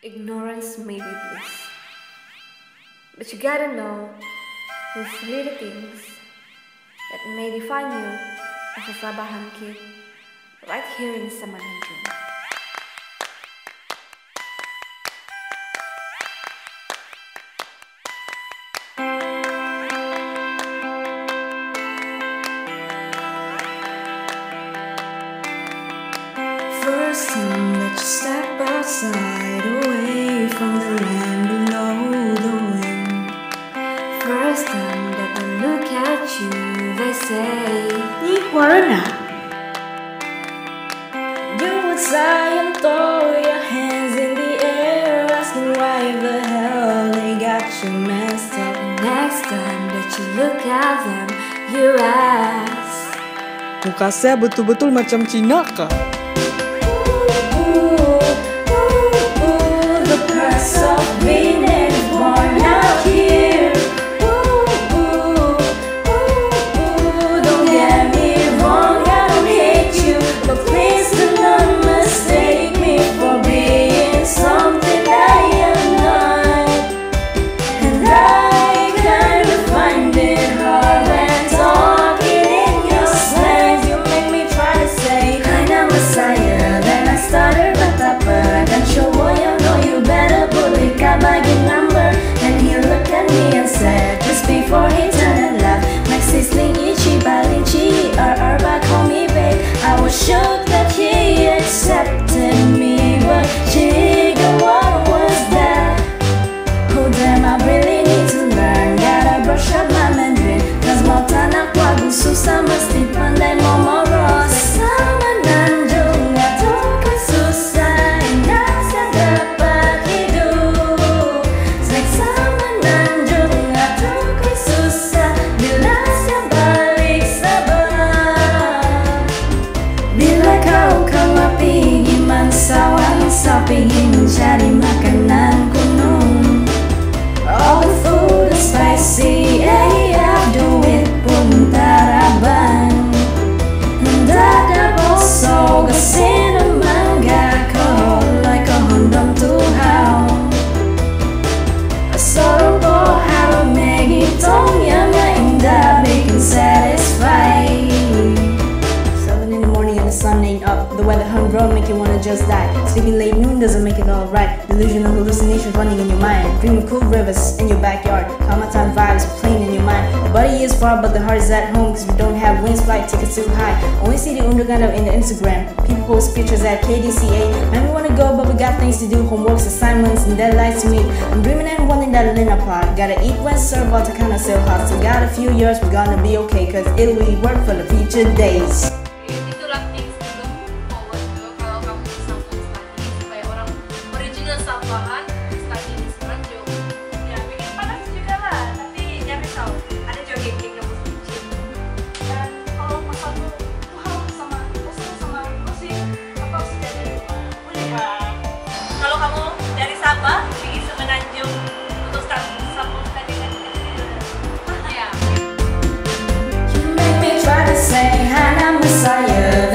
Ignorance may be bliss, but you gotta know the little things that may define you as a Sabahan kid right here in Semenanjung. First time that you step outside, away from the land below the wind. First time that they look at you, they say, pernah. You would sigh and throw your hands in the air, asking why the hell they got you messed up. Next time that you look at them, you ask, muka saya betul-betul macam Cina kah? before he turned and left. Maxi sling ichi balinchi call me babe. I was shocked that he accepted me, but jigga, what was that? Oh damn, I really need to learn. Gotta brush up my Mandarin, cause mau tanak wagu susah mesti pandai momoros. Semenanjung atau kesusah indah saya dapat hidup. Snack Semenanjung atau kesusah bila saya balik Sabahan. Bila kau pergi mansawan, pingin mencari makanan gunung. All the food is spicy, duit pun taraban. Dada boso gasin mangga ko like a Honda Tuhaw. Sorrow po how Maggie tom yum indah making satisfied. 7 in the morning and the sun ain't up. The weather humdrum make you wanna just die. Sleeping late noon doesn't make it alright. Delusional hallucinations running in your mind. Dreaming cool rivers in your backyard. Kamatan vibes playing in your mind. The body is far but the heart is at home, cause we don't have wings, flight tickets too high. Only see the underground in the Instagram. People post pictures at KDCA. Man, we wanna go but we got things to do. Homeworks, assignments, and deadlines to meet. I'm dreaming and wanting that Lena pot. Gotta eat when served while to kinda still hot. So got a few years, we're gonna be okay, cause it'll be work for the future days. Itulah tips untuk forward ke kalau kamu sambung lagi supaya orang original Sabahan lagi di Semenanjung. Ya bikin panas juga lah, tapi jangan risau, ada joget yang kamu suci. Dan kalau masalah Tuhan sama usul sama musik atau sejajar boleh bang. Kalau kamu dari Sabah pergi Semenanjung untuk sambung dengan You make me try to say, hi, I'm Messiah.